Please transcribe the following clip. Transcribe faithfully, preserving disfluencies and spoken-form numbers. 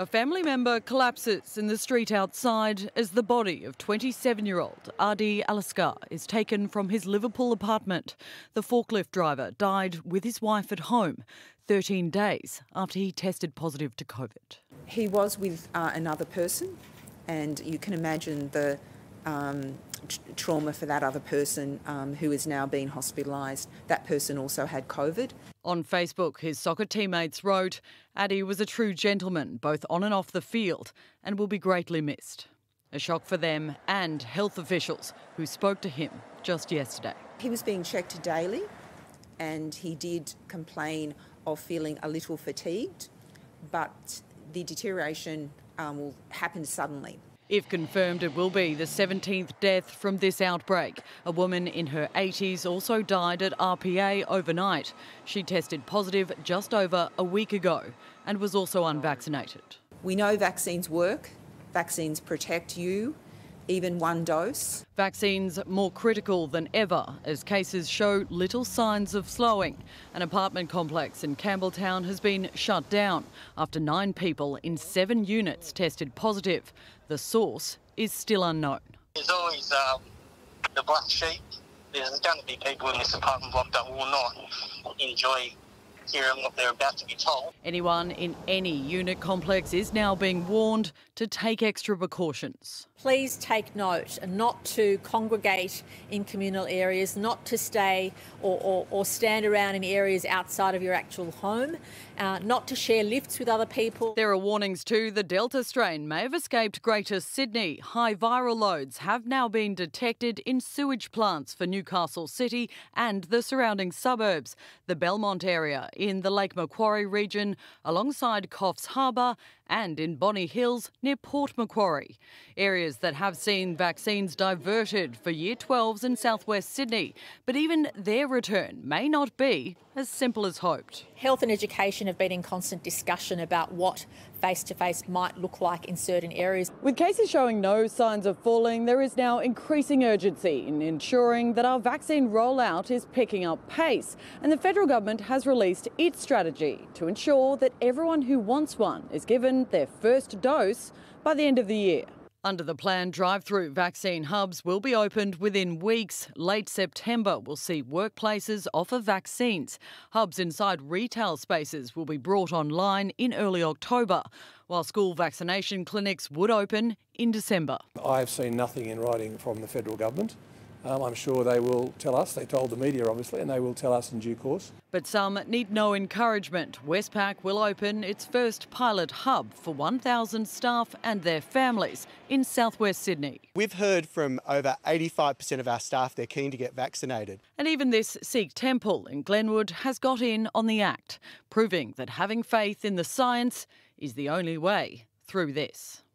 A family member collapses in the street outside as the body of twenty-seven-year-old Adi Alaskar is taken from his Liverpool apartment. The forklift driver died with his wife at home thirteen days after he tested positive to COVID. He was with uh, another person, and you can imagine the um, t- trauma for that other person um, who is now being hospitalised. That person also had COVID. On Facebook, his soccer teammates wrote, "Adi was a true gentleman, both on and off the field, and will be greatly missed." A shock for them and health officials who spoke to him just yesterday. He was being checked daily, and he did complain of feeling a little fatigued, but the deterioration um, will happen suddenly. If confirmed, it will be the seventeenth death from this outbreak. A woman in her eighties also died at R P A overnight. She tested positive just over a week ago and was also unvaccinated. We know vaccines work. Vaccines protect you, even one dose. Vaccines more critical than ever as cases show little signs of slowing. An apartment complex in Campbelltown has been shut down after nine people in seven units tested positive. The source is still unknown. There's always um, the black sheep. There's going to be people in this apartment block that will not enjoy hearing what they're about to be told. Anyone in any unit complex is now being warned to take extra precautions. Please take note not to congregate in communal areas, not to stay or, or, or stand around in areas outside of your actual home, uh, not to share lifts with other people. There are warnings too. The Delta strain may have escaped Greater Sydney. High viral loads have now been detected in sewage plants for Newcastle City and the surrounding suburbs. The Belmont area in the Lake Macquarie region, alongside Coffs Harbour, and in Bonny Hills near Port Macquarie. Areas that have seen vaccines diverted for Year twelves in southwest Sydney. But even their return may not be as simple as hoped. Health and education have been in constant discussion about what face-to-face might look like in certain areas. With cases showing no signs of falling, there is now increasing urgency in ensuring that our vaccine rollout is picking up pace. And the federal government has released its strategy to ensure that everyone who wants one is given their first dose by the end of the year. Under the plan, drive-through vaccine hubs will be opened within weeks. Late September will see workplaces offer vaccines. Hubs inside retail spaces will be brought online in early October, while school vaccination clinics would open in December. I've seen nothing in writing from the federal government. Um, I'm sure they will tell us. They told the media, obviously, and they will tell us in due course. But some need no encouragement. Westpac will open its first pilot hub for one thousand staff and their families in southwest Sydney. We've heard from over eighty-five percent of our staff they're keen to get vaccinated. And even this Sikh temple in Glenwood has got in on the act, proving that having faith in the science is the only way through this.